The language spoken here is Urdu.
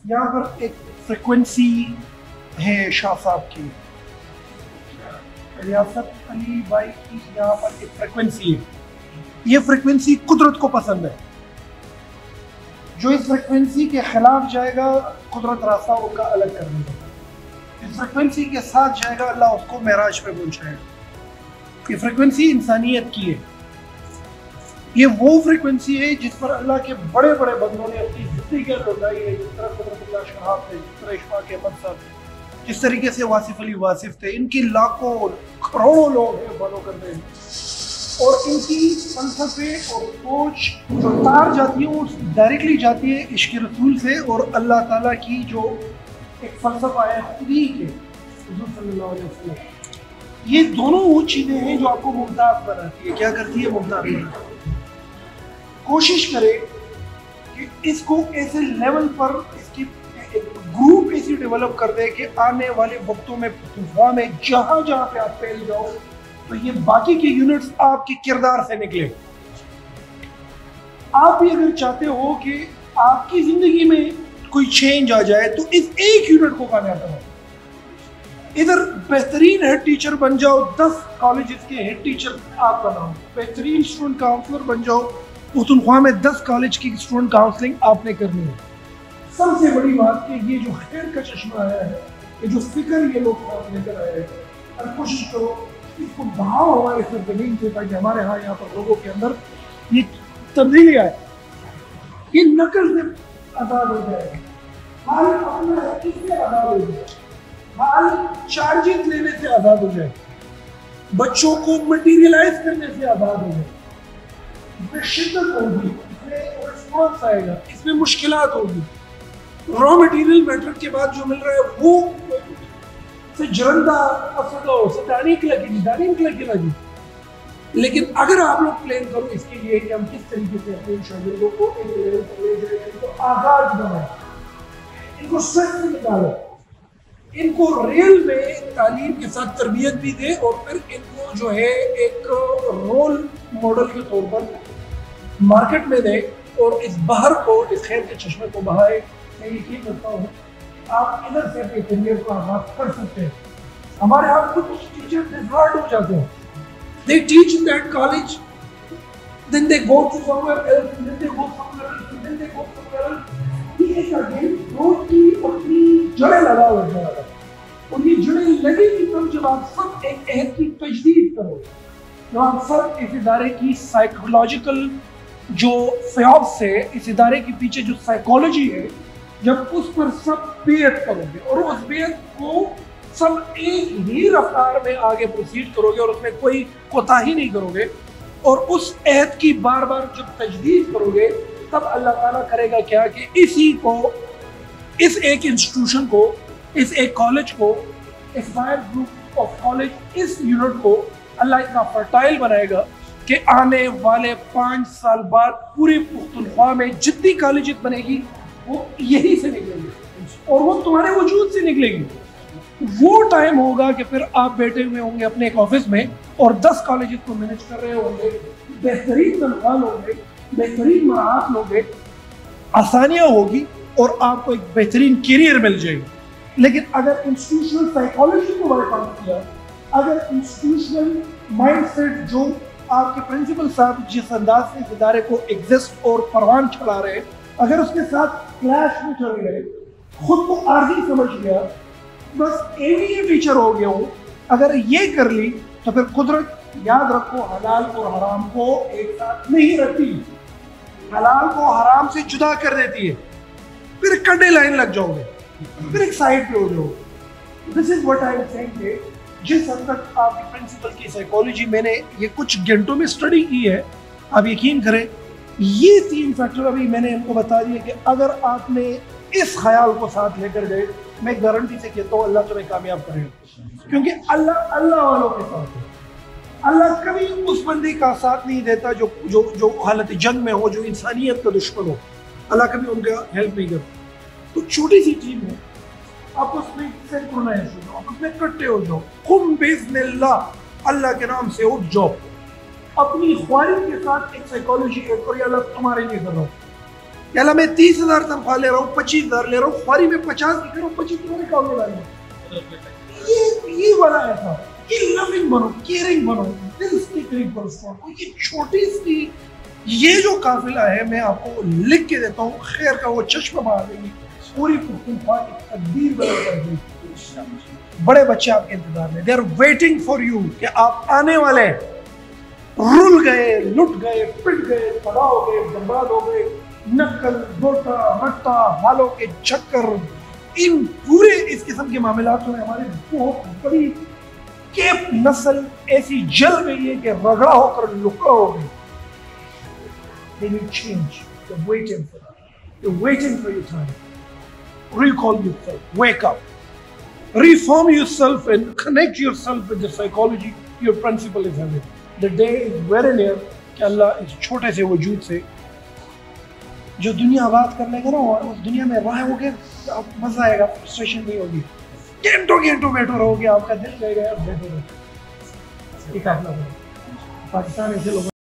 یہاں پر ایک فریکوینسی ہے شاہ صاحب کی، ریاست علی بھائی کی، یہاں پر ایک فریکوینسی ہے. یہ فریکوینسی قدرت کو پسند ہے. جو اس فریکوینسی کے خلاف جائے گا قدرت راستہ ان کا الگ کر دے گا. اس فریکوینسی کے ساتھ جائے گا اللہ اس کو معراج پہ پہنچائے گا. یہ فریکوینسی انسانیت کی ہے. یہ وہ فریکوینسی ہے جس پر اللہ کے بڑے بڑے بندوں نے اپنی زندگی گزاری ہے، جس طرح قدرت اللہ شہاب تھے، جس طرح اشفاق احمد صاحب تھے، جس طریقے سے واصف علی واصف تھے. ان کی لاکھوں کروڑوں لوگ ہیں فالو کرتے ہیں، اور ان کی فلسفے اور سوچ جو تار جاتی ہے وہ ڈائریکٹلی جاتی ہے عشق رسول سے اور اللہ تعالیٰ کی جو ایک فلسفہ ہے خود ہی کے حضور صلی اللہ علیہ وسلم. یہ دونوں وہ چیزیں ہیں جو آپ کو ممتاز بناتی ہے. کیا کرتی ہے؟ ممتاز بناتی ہے. کوشش کرے کہ اس کو ایسے لیول پر اس کی گروپ ایسی ڈیولپ کر دے کہ آنے والے وقتوں میں پختونخوا میں جہاں جہاں پہ آپ پھیل جاؤ تو یہ باقی کے یونٹس آپ کے کردار سے نکلے. آپ بھی اگر چاہتے ہو کہ آپ کی زندگی میں کوئی چینج آ جائے تو اس ایک یونٹ کو کامیاب کرو. ادھر بہترین ہیڈ ٹیچر بن جاؤ، 10 کالجز کے ہیڈ ٹیچر آپ بناؤ. بہترین اسٹوڈنٹ کاؤنسلر بن جاؤ، پختونخوا میں 10 کالج کی اسٹوڈنٹ کاؤنسلنگ آپ نے کرنی ہے. سب سے بڑی بات کہ یہ جو خیر کا چشمہ آیا ہے، یہ جو فکر یہ لوگ ساتھ لے کر آئے ہیں، اور کوشش کرو اس کو بڑھاؤ ہمارے سرزمین سے تاکہ ہمارے ہاں یہاں پر لوگوں کے اندر یہ تبدیلی آئے، یہ نقل سے آزاد ہو جائے، حال اپنا اس سے آزاد ہو جائے، حال چارجز لینے سے آزاد ہو جائے، بچوں کو مٹیریلائز کرنے سے آزاد ہو جائے. اس میں شدت ہوگی، اس میں رسپانس آئے گا، اس میں مشکلات ہوگی. را مٹیریل میٹرک کے بعد جو مل رہا ہے وہ سے جرندہ اصدو سے دانی کی لگی لگی. لیکن اگر آپ لوگ پلان کرو اس کے لیے کہ ہم کس طریقے سے اپنے شاگردوں کو ایک لیول پر لے جائیں، ان کو آزاد بنائیں، ان کو سچ سے نکالو، ان کو ریل میں تعلیم کے ساتھ تربیت بھی دے، اور پھر ان کو جو ہے ایک رول ماڈل کے طور پر مارکیٹ میں دے اور اس بہر کو، اس خیر کے چشمے کو بہائے. میں یقین کرتا ہوں آپ ادھر سے اپنے کیریئر کو آغاز کر سکتے ہیں. ہمارے یہاں کچھ ٹیچر ڈسہارٹ ہو جاتے ہیں. They teach in that college, then they go to somewhere else, and then they go somewhere else, and then they go somewhere else. یہ ایک اگین روز کی اپنی جڑیں لگا ہوا ہے، اور یہ جڑیں لگے گی تب جب آپ سب ایک عہد کی تجدید کرو، جب آپ سب اس ادارے کی سائیکولوجیکل جو فیوز سے، اس ادارے کے پیچھے جو سائیکولوجی ہے، جب اس پر سب بیعت کرو گے اور اس بیعت کو سب ایک ہی رفتار میں آگے پروسیڈ کرو گے اور اس میں کوئی کوتاہی نہیں کرو گے، اور اس عہد کی بار بار جب تجدید کرو گے تب اللہ تعالیٰ کرے گا کیا کہ اسی کو، اس ایک انسٹیٹیوشن کو، اس ایک کالج کو، اس فائر گروپ آف کالج، اس یونٹ کو اللہ اتنا فرٹائل بنائے گا کہ آنے والے 5 سال بعد پوری پختونخوا میں جتنی کالجز بنے گی وہ یہی سے نکلے گی اور وہ تمہارے وجود سے نکلے گی. وہ ٹائم ہوگا کہ پھر آپ بیٹھے ہوئے ہوں گے اپنے ایک آفس میں اور 10 کالجز کو مینیج کر رہے ہوں گے، بہترین تنخواہ لو گے، بہترین مراحت لو گے، آسانیاں ہوگی اور آپ کو ایک بہترین کیریئر مل جائے گی. لیکن اگر انسٹیٹیوشنل سائیکالوجی کو بائی پاس کیا، اگر انسٹیٹیوشنل مائنڈ سیٹ جو آپ کے پرنسپل صاحب جس انداز سے اس ادارے کو ایگزسٹ اور پروان چلا رہے ہیں، اگر اس کے ساتھ کلیش میں چل گئے، خود کو عارضی سمجھ گیا، بس ایوی ٹیچر ہو گیا ہوں، اگر یہ کر لی تو پھر قدرت یاد رکھو حلال اور حرام کو ایک ساتھ نہیں رکھتی، حلال کو حرام سے جدا کر دیتی ہے. پھر کڈے لائن لگ جاؤ گے، پھر ایک سائڈ پہ ہو جاؤ. This is what I am seeing کہ جس حد تک آپ کی پرنسپل کی سائیکالوجی میں نے یہ کچھ گھنٹوں میں اسٹڈی کی ہے، آپ یقین کریں یہ 3 فیکٹر ابھی میں نے ان کو بتا دیا کہ اگر آپ نے اس خیال کو ساتھ لے کر گئے، میں گارنٹی سے کہتا ہوں اللہ تمہیں کامیاب کرے گا. کیونکہ اللہ والوں کے ساتھ ہے. اللہ کبھی اس بندے کا ساتھ نہیں دیتا جو حالت جنگ میں ہو، جو انسانیت کا دشمن ہو. اللہ کبھی ان کا ہیلپ نہیں کرتا. تو چھوٹی سی چیز ہے، آپ اس میں سینکرونائز ہو جاؤ، اس میں کٹے ہو جاؤ. قم باذن اللہ کے نام سے اٹھ جاؤ، اپنی خواہش کے ساتھ ایک سائیکالوجی ایک اور اللہ تمہارے لیے کر رہا ہوں. کہ اللہ میں 30,000 تنخواہ لے رہا ہوں، 25,000 لے رہا ہوں، فوری میں 50 کی کروں، 25 تمہارے اکاؤنٹ میں ڈالوں. یہ بڑا ایسا کہ لوننگ بنو، کیئرنگ بنو، دل سے قریب برسو. یہ چھوٹی سی یہ جو قافلہ ہے میں آپ کو لکھ کے دیتا ہوں، خیر کا وہ چشمہ بہا دیں گی، پوری پختونخوا کی تقدیر بدل کر دے گی. بڑے بچے آپ کے انتظار میں، they are waiting for you کہ آپ آنے والے. رل گئے، لٹ گئے، پٹ گئے، تباہ ہو گئے، برباد ہو گئے، نقل گوٹا رٹا حالوں کے چکر، ان پورے اس قسم کے معاملات میں ہماری بہت بڑی کیپ نسل ایسی جل گئی ہے کہ رگڑا ہو کر لکڑا ہو گئی. They need change. They're waiting for that. They're waiting for your time. Recall yourself. Wake up. Reform yourself and connect yourself with the psychology your principal is having. The day is very near کہ اللہ اس چھوٹے سے وجود سے جو دنیا آباد کر لے گا نا، اور اس دنیا میں راہ ہوگے تو آپ مزہ آئے گا، فرسٹریشن نہیں ہوگی. گھنٹوں گھنٹوں بیٹھو رہو گے، آپ کا دل کہے گا بیٹھو رہو. پاکستان ایسے لوگ